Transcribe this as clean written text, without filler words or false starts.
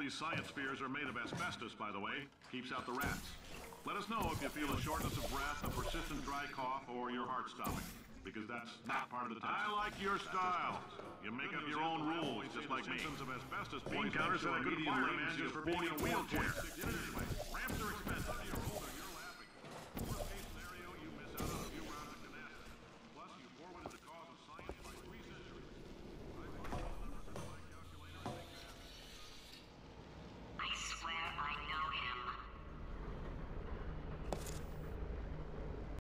these science spheres are made of asbestos, by the way. Keeps out the rats. Let us know if you feel a shortness of breath, a persistent dry cough, or your heart stopping. Because that's not part of the test. I like your style. You make up your own rules, just like me. Symptoms of asbestos poisoning counters at a good fire man just for being in a wheelchair.